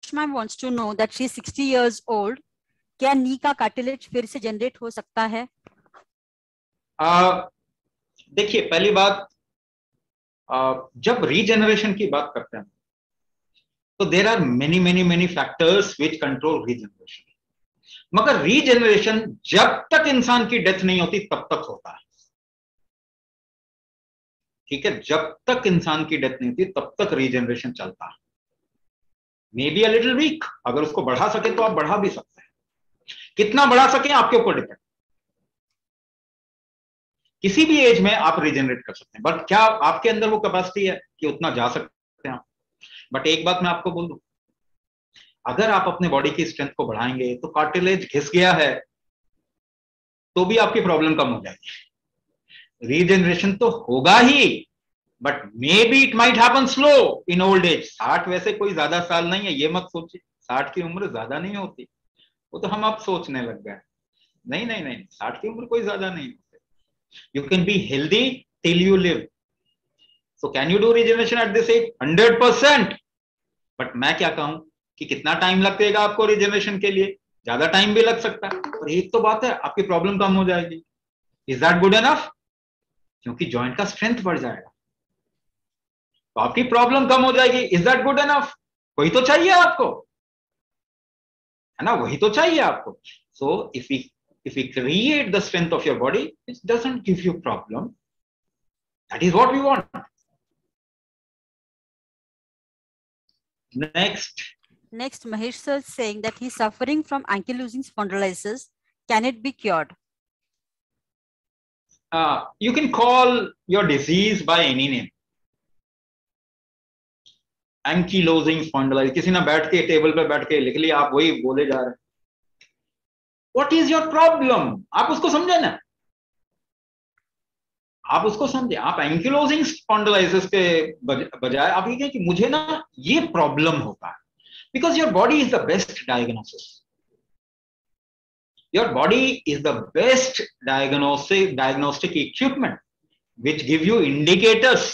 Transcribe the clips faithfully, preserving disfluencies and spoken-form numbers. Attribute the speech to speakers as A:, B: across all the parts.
A: Ma'am wants to know that she is sixty years old. क्या नी का cartilage फिर से जनरेट हो सकता है?
B: uh, देखिए, पहली बात, uh, जब रीजनरेशन की बात करते हैं तो there are many many many factors which control regeneration, मगर रीजनरेशन जब तक इंसान की डेथ नहीं होती तब तक होता है। ठीक है, जब तक इंसान की डेथ नहीं होती तब तक रीजनरेशन चलता है। May be a little weak, अगर उसको बढ़ा सके तो आप बढ़ा भी सकते हैं, कितना बढ़ा सके आपके ऊपर डिपेंड। किसी भी एज में आप रीजनरेट कर सकते हैं, बट क्या आपके अंदर वो कैपेसिटी है कि उतना जा सकते हैं? बट एक बात मैं आपको बोल दूं, अगर आप अपने बॉडी की स्ट्रेंथ को बढ़ाएंगे तो कार्टिलेज घिस गया है तो भी आपकी प्रॉब्लम कम हो जाएगी। रीजनरेशन तो होगा ही, but may be it might happen slow in old age. साठ वैसे कोई ज्यादा साल नहीं है, ये मत सोचिए, साठ की उम्र ज्यादा नहीं होती, वो तो हम अब सोचने लग गए। नहीं नहीं नहीं, साठ की उम्र कोई ज्यादा नहीं होती। You can be healthy till you live. So can you do regeneration at this age? Hundred percent. But मैं क्या कहूं कि कितना टाइम लगेगा आपको रीजनरेशन के लिए? ज्यादा टाइम भी लग सकता है, और एक तो बात है, आपकी प्रॉब्लम कम हो जाएगी। Is that good enough? क्योंकि जॉइंट का स्ट्रेंथ बढ़ जाएगा तो आपकी प्रॉब्लम कम हो जाएगी। Is that good enough? वही तो चाहिए आपको, है ना? वही तो चाहिए आपको। So if we if we create the strength of your body, it doesn't give you problem. That is what we want. Next
A: Next, Mahesh sir is saying that he's suffering from ankylosing spondylosis. Can it be cured?
B: Uh, you can call your disease by any name. Ankylosing spondylitis, किसी ने बैठ के table पे बैठ के लिख लिया, आप वही बोले जा रहे हैं। What is your problem? आप उसको समझे ना, आप उसको समझे। आप एंकिलोजिंग स्पॉन्डिलाइसिस के बजाय आप ये कहें कि मुझे ना ये प्रॉब्लम होता है, because your body is the best diagnosis. Your body is the best diagnostic diagnostic equipment which give you indicators.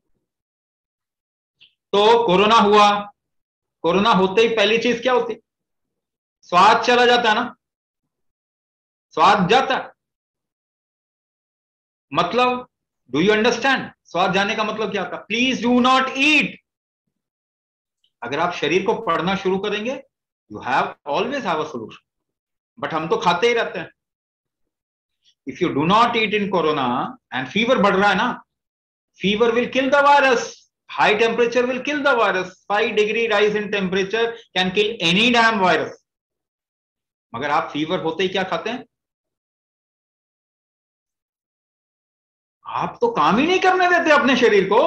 B: तो कोरोना हुआ, कोरोना होते ही पहली चीज क्या होती? स्वाद चला जाता है ना, स्वाद जाता है। मतलब, डू यू अंडरस्टैंड? स्वाद जाने का मतलब क्या था? Please do not eat. अगर आप शरीर को पढ़ना शुरू करेंगे, you have always have a solution. But हम तो खाते ही रहते हैं। If you do not eat in corona and fever बढ़ रहा है ना, fever will kill the virus. High temperature will kill the virus. Five degree rise in temperature can kill any damn virus. मगर आप फीवर होते ही क्या खाते हैं? आप तो काम ही नहीं करने देते अपने शरीर को,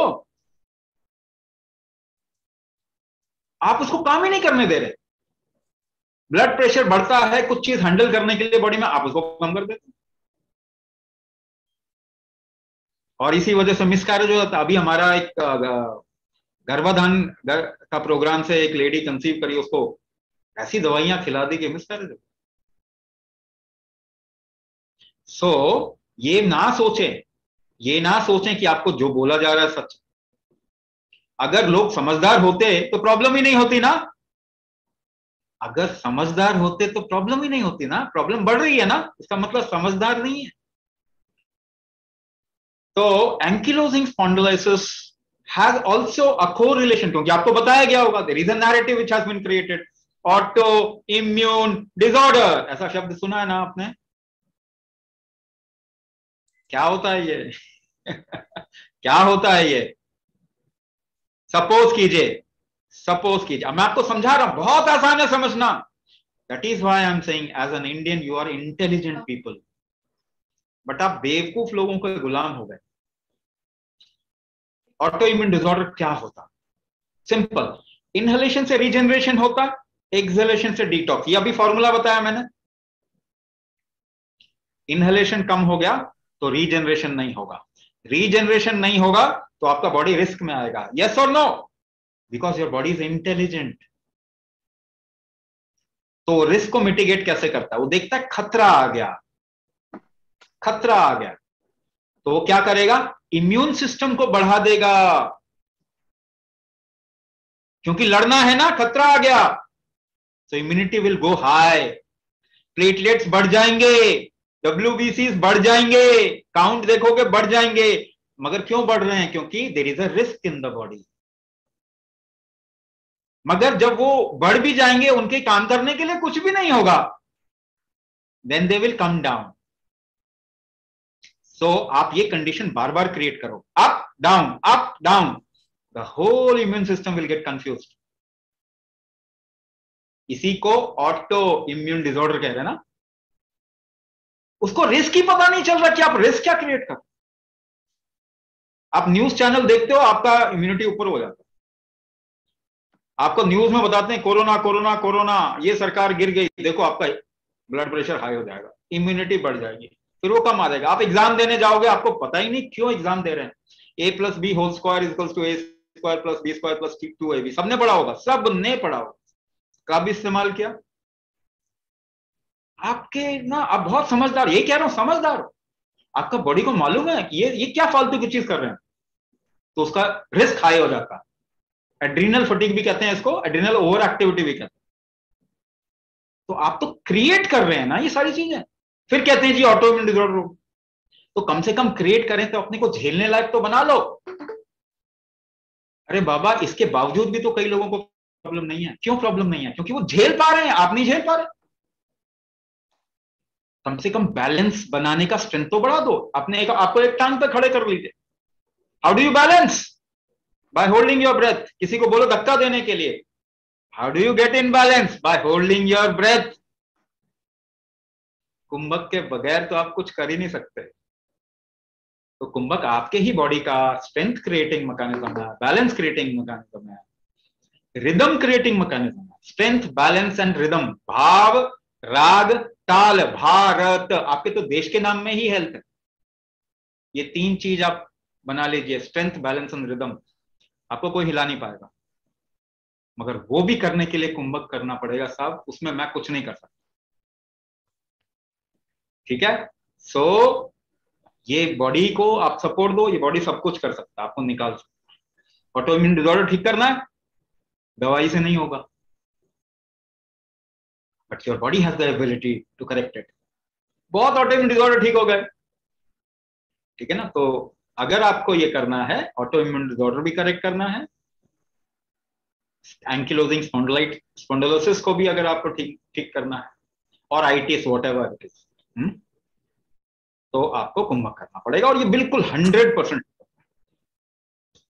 B: आप उसको काम ही नहीं करने दे रहे। ब्लड प्रेशर बढ़ता है कुछ चीज हैंडल करने के लिए बॉडी में, आप उसको कम कर देते, और इसी वजह से मिसकैरेज हो जाता है। अभी हमारा एक गर्भाधान का प्रोग्राम से एक लेडी कंसीव करी, उसको ऐसी दवाइयां खिला दी कि मिसकैरेज हो। सो ये ना सोचें, ये ना सोचें कि आपको जो बोला जा रहा है सच। अगर लोग समझदार होते तो प्रॉब्लम ही नहीं होती ना। अगर समझदार होते तो प्रॉब्लम ही नहीं होती ना। प्रॉब्लम बढ़ रही है ना, इसका मतलब समझदार नहीं है। तो ankylosing spondylitis has also a correlation, क्योंकि आपको बताया गया होगा, there is a narrative which has been created, auto immune disorder. ऐसा शब्द सुना है ना आपने? क्या होता है ये? क्या होता है ये? सपोज कीजिए, सपोज कीजिए, मैं आपको समझा रहा हूं, बहुत आसान है समझना। That is why I am saying as an Indian you are intelligent people, but आप बेवकूफ लोगों के गुलाम हो गए। ऑटो इम्यून डिसऑर्डर क्या होता? सिंपल, इनहेलेशन से रीजनरेशन होता, एक्सहेलेशन से डिटॉक्स। ये अभी फॉर्मूला बताया मैंने। इनहेलेशन कम हो गया तो रीजनरेशन नहीं होगा, रीजनरेशन नहीं होगा तो आपका बॉडी रिस्क में आएगा। यस और no? Because your body is intelligent. तो रिस्क को मिटिगेट कैसे करता है? वो देखता है खतरा आ गया, खतरा आ गया तो वो क्या करेगा? इम्यून सिस्टम को बढ़ा देगा, क्योंकि लड़ना है ना, खतरा आ गया। So immunity will go high, platelets बढ़ जाएंगे, डब्ल्यूबीसीज बढ़ जाएंगे, काउंट देखोगे बढ़ जाएंगे। मगर क्यों बढ़ रहे हैं? क्योंकि there is a risk in the body. मगर जब वो बढ़ भी जाएंगे, उनके काम करने के लिए कुछ भी नहीं होगा, then they will come down. So आप ये कंडीशन बार बार क्रिएट करो, up down up down, the whole immune system will get confused. इसी को ऑटो इम्यून डिसऑर्डर कह रहे हैं ना। उसको रिस्क ही पता नहीं चल रहा कि आप रिस्क क्या क्रिएट कर। आप न्यूज चैनल देखते हो, आपका इम्यूनिटी ऊपर हो जाता है। आपको न्यूज में बताते हैं कोरोना कोरोना कोरोना, ये सरकार गिर गई, देखो आपका ब्लड प्रेशर हाई हो जाएगा, इम्यूनिटी बढ़ जाएगी, फिर वो कम आ जाएगा। आप एग्जाम देने जाओगे, आपको पता ही नहीं क्यों एग्जाम दे रहे हैं। A plus B whole square equals to A square plus B square plus two A B, सबने पढ़ा होगा, सबने पढ़ा होगा, कब इस्तेमाल किया? आपके ना, आप बहुत समझदार, ये कह रहा हूं समझदार हो, आपका बॉडी को मालूम है कि ये ये क्या फालतू की चीज कर रहे हैं, तो उसका रिस्क हाई हो जाता है। एड्रीनल फटीग भी कहते हैं इसको, एड्रीनल ओवर एक्टिविटी भी कहते हैं। तो आप तो क्रिएट कर रहे हैं ना ये सारी चीजें, फिर कहते हैं जी ऑटो इम्यून डिसऑर्डर हो। तो कम से कम क्रिएट करें तो अपने को झेलने लायक तो बना लो। अरे बाबा, इसके बावजूद भी तो कई लोगों को प्रॉब्लम नहीं है। क्यों प्रॉब्लम नहीं है? क्योंकि वो झेल पा रहे हैं, आप नहीं झेल पा रहे। कम से कम बैलेंस बनाने का स्ट्रेंथ तो बढ़ा दो अपने। एक आपको एक टांग पे खड़े कर लीजिए। How do you balance? By holding your breath. किसी को बोलो धक्का देने के लिए, how do you get in balance? By holding your breath. कुंभक के बगैर तो आप कुछ कर ही नहीं सकते। तो कुंभक आपके ही बॉडी का स्ट्रेंथ क्रिएटिंग मैकेनिज्म है, बैलेंस क्रिएटिंग मैकेनिज्म है, रिदम क्रिएटिंग मैकेनिज्म है। स्ट्रेंथ, बैलेंस एंड रिदम, भाव, राग, ताल, भारत। आपके तो देश के नाम में ही हेल्थ है। ये तीन चीज आप बना लीजिए, स्ट्रेंथ, बैलेंस एंड रिदम, आपको कोई हिला नहीं पाएगा। मगर वो भी करने के लिए कुंभक करना पड़ेगा साहब, उसमें मैं कुछ नहीं कर सकता। ठीक है? सो so, ये बॉडी को आप सपोर्ट दो, ये बॉडी सब कुछ कर सकता है, आपको निकाल सकता है। ऑटो इम्यून डिसऑर्डर ठीक करना है, दवाई से नहीं होगा, but your body has the ability to correct it. बहुत ऑटो इम्यून डिसऑर्डर ठीक हो गए, ठीक है ना? तो अगर आपको ये करना है, ऑटो इम्यून डिसऑर्डर भी करेक्ट करना है, एंकिलोजिंग स्पॉन्डिलाइट स्पॉन्डिलोसिस को भी अगर आपको ठीक ठीक करना है, और आईटीएस व्हाटएवर इट इज, तो आपको कुंभक करना पड़ेगा। और ये बिल्कुल हंड्रेड परसेंट